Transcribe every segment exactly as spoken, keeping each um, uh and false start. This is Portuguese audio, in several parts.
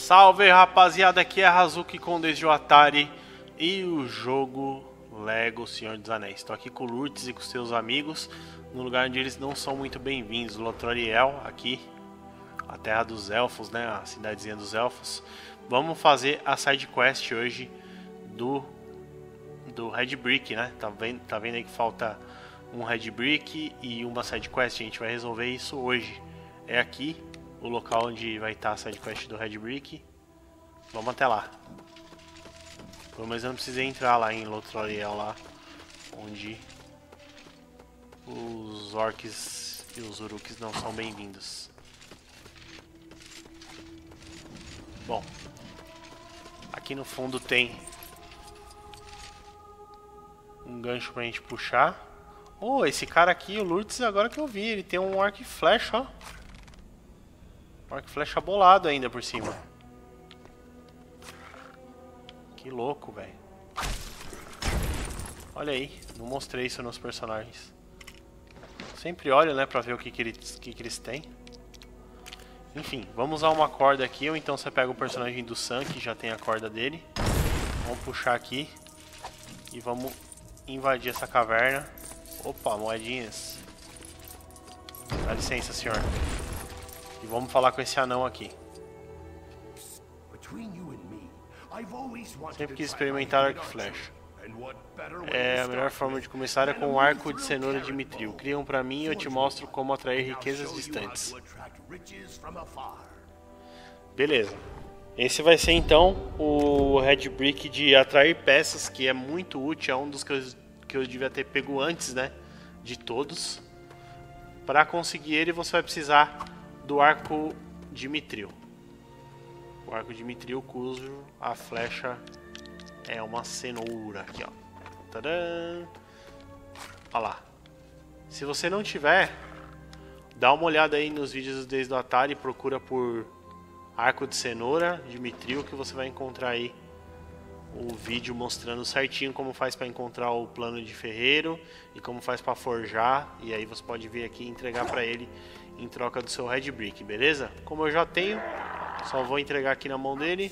Salve rapaziada, aqui é a Hazuki com desde o Atari e o jogo Lego Senhor dos Anéis. Estou aqui com o Lurtz e com seus amigos, no lugar onde eles não são muito bem-vindos, Lothriel, aqui, a terra dos elfos, né, a cidadezinha dos elfos. Vamos fazer a side quest hoje do, do Red Brick, né, tá vendo, tá vendo aí que falta um Red Brick e uma side quest, a gente vai resolver isso hoje. É aqui o local onde vai estar a sidequest do Red Brick. Vamos até lá. Pelo menos eu não precisei entrar lá em Lothriel, lá onde os orcs e os uruks não são bem-vindos. Bom, aqui no fundo tem um gancho pra gente puxar. Oh, esse cara aqui, o Lurtz, agora que eu vi, ele tem um arco e flecha, ó. Arco e flecha bolado ainda por cima. Que louco, velho. Olha aí, não mostrei isso nos personagens. Sempre olho, né, pra ver o que, que, eles, que, que eles têm. Enfim, vamos usar uma corda aqui, ou então você pega o personagem do Sam, que já tem a corda dele. Vamos puxar aqui e vamos invadir essa caverna. Opa, moedinhas. Dá licença, senhor. E vamos falar com esse anão aqui. Sempre quis experimentar arco e flecha. É, a melhor forma de começar é com o arco de cenoura de Mithril. Cria um pra mim e eu te mostro como atrair riquezas distantes. Beleza. Esse vai ser então o Red Brick de atrair peças, que é muito útil. É um dos que eu, que eu devia ter pego antes, né? De todos. Para conseguir ele você vai precisar do arco de Mithril. O arco de Mithril cujo a flecha é uma cenoura aqui, ó. Tadã! Olha lá. Se você não tiver, dá uma olhada aí nos vídeos desde o Atari, procura por arco de cenoura de Mithril que você vai encontrar aí o vídeo mostrando certinho como faz para encontrar o plano de ferreiro e como faz para forjar, e aí você pode vir aqui e entregar para ele em troca do seu Red Brick, beleza? Como eu já tenho, só vou entregar aqui na mão dele.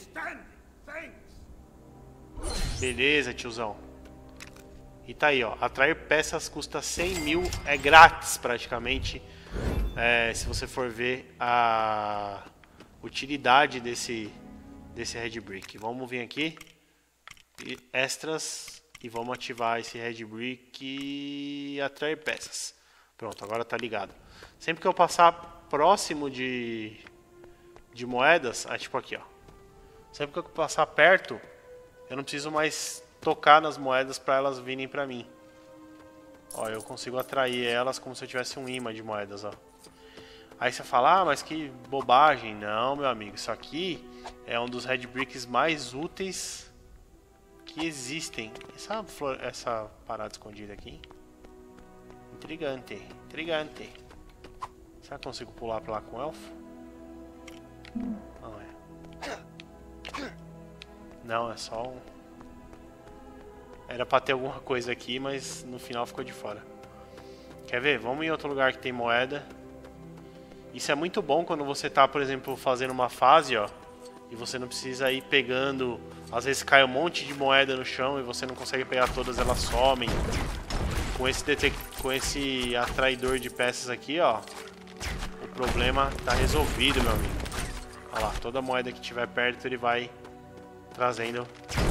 Beleza, tiozão. E tá aí, ó. Atrair peças custa cem mil, é grátis praticamente. É, se você for ver a utilidade desse, desse Red Brick. Vamos vir aqui. Extras. E vamos ativar esse Red Brick e atrair peças. Pronto, agora tá ligado. Sempre que eu passar próximo de, de moedas, ah, tipo aqui, ó. Sempre que eu passar perto, eu não preciso mais tocar nas moedas para elas virem para mim. Ó, eu consigo atrair elas como se eu tivesse um imã de moedas, ó. Aí você fala, ah, mas que bobagem. Não, meu amigo, isso aqui é um dos Red Bricks mais úteis que existem. Essa, flor, essa parada escondida aqui. Intrigante, intrigante. Será que eu consigo pular pra lá com o elfo? Não é. Não, é só um... Era pra ter alguma coisa aqui, mas no final ficou de fora. Quer ver? Vamos em outro lugar que tem moeda. Isso é muito bom quando você tá, por exemplo, fazendo uma fase, ó. E você não precisa ir pegando... Às vezes cai um monte de moeda no chão e você não consegue pegar todas, elas somem. Com esse, detect... com esse atraidor de peças aqui, ó, o problema tá resolvido, meu amigo. Olha lá, toda moeda que tiver perto ele vai trazendo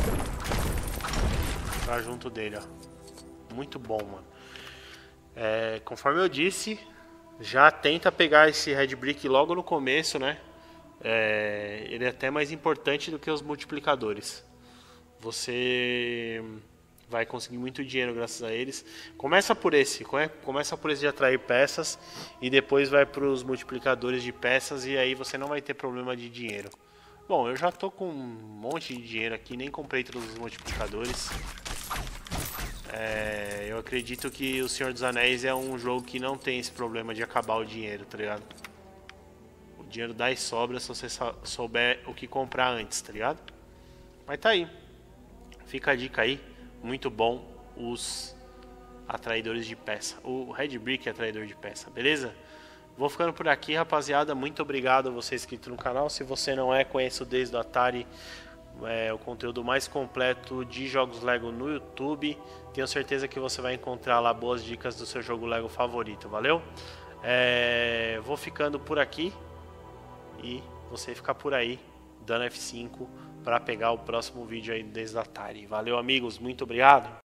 pra junto dele, ó. Muito bom, mano. É, conforme eu disse, já tenta pegar esse Red Brick logo no começo, né? É, ele é até mais importante do que os multiplicadores. Você vai conseguir muito dinheiro graças a eles. Começa por esse, começa por esse de atrair peças e depois vai para os multiplicadores de peças e aí você não vai ter problema de dinheiro. Bom, eu já tô com um monte de dinheiro aqui, nem comprei todos os multiplicadores. É, eu acredito que o Senhor dos Anéis é um jogo que não tem esse problema de acabar o dinheiro, tá ligado? O dinheiro dá e sobra se você souber o que comprar antes, tá ligado? Mas tá aí. Fica a dica aí. Muito bom os atraidores de peça. O Red Brick é atraidor de peça, beleza? Vou ficando por aqui, rapaziada. Muito obrigado a você inscrito no canal. Se você não é, conheça o Desde o Atari, é, o conteúdo mais completo de jogos Lego no YouTube. Tenho certeza que você vai encontrar lá boas dicas do seu jogo Lego favorito. Valeu? É, vou ficando por aqui e você fica por aí dando F cinco para pegar o próximo vídeo aí do Desde o Atari. Valeu, amigos. Muito obrigado.